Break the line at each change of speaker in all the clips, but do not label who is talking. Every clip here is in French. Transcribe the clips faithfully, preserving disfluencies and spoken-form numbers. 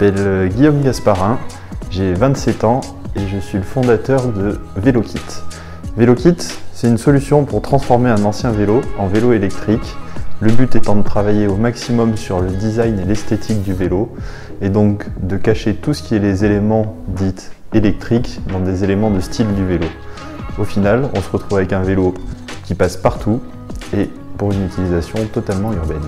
m'appelle Guillaume Gasparin, j'ai vingt-sept ans et je suis le fondateur de VéloKit. VéloKit, c'est une solution pour transformer un ancien vélo en vélo électrique. Le but étant de travailler au maximum sur le design et l'esthétique du vélo et donc de cacher tout ce qui est les éléments dits électriques dans des éléments de style du vélo. Au final, on se retrouve avec un vélo qui passe partout et pour une utilisation totalement urbaine.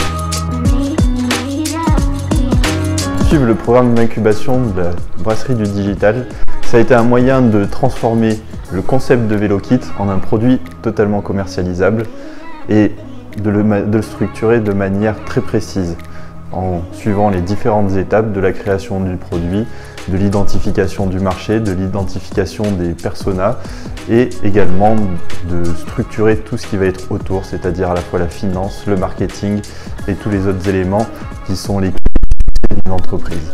Suivre le programme d'incubation de la brasserie du digital, ça a été un moyen de transformer le concept de VéloKit en un produit totalement commercialisable et de le, de le structurer de manière très précise en suivant les différentes étapes de la création du produit, de l'identification du marché, de l'identification des personas et également de structurer tout ce qui va être autour, c'est-à-dire à la fois la finance, le marketing et tous les autres éléments qui sont les clés d'une entreprise.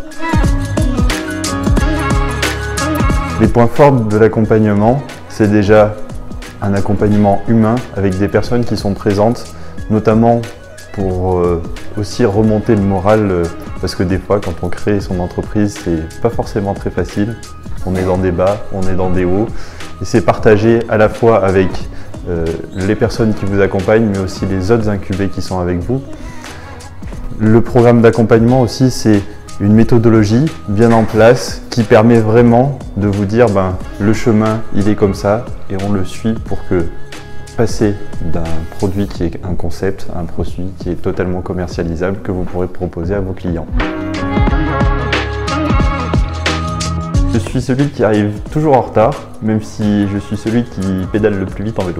Les points forts de l'accompagnement, c'est déjà un accompagnement humain avec des personnes qui sont présentes, notamment pour euh, aussi remonter le moral, euh, parce que des fois quand on crée son entreprise, c'est pas forcément très facile. On est dans des bas, on est dans des hauts, et c'est partagé à la fois avec euh, les personnes qui vous accompagnent, mais aussi les autres incubés qui sont avec vous. Le programme d'accompagnement aussi, c'est une méthodologie bien en place qui permet vraiment de vous dire ben, le chemin il est comme ça et on le suit pour que passer d'un produit qui est un concept à un produit qui est totalement commercialisable que vous pourrez proposer à vos clients. Je suis celui qui arrive toujours en retard, même si je suis celui qui pédale le plus vite en vélo.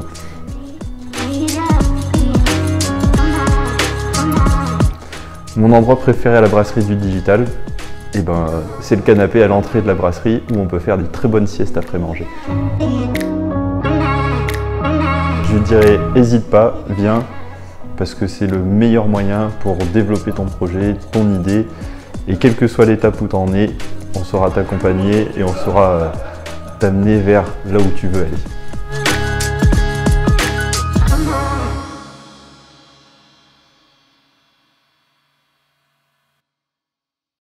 Mon endroit préféré à la brasserie du digital, eh ben, c'est le canapé à l'entrée de la brasserie où on peut faire des très bonnes siestes après manger. Je dirais, n'hésite pas, viens, parce que c'est le meilleur moyen pour développer ton projet, ton idée, et quelle que soit l'étape où tu en es, on saura t'accompagner et on saura t'amener vers là où tu veux aller.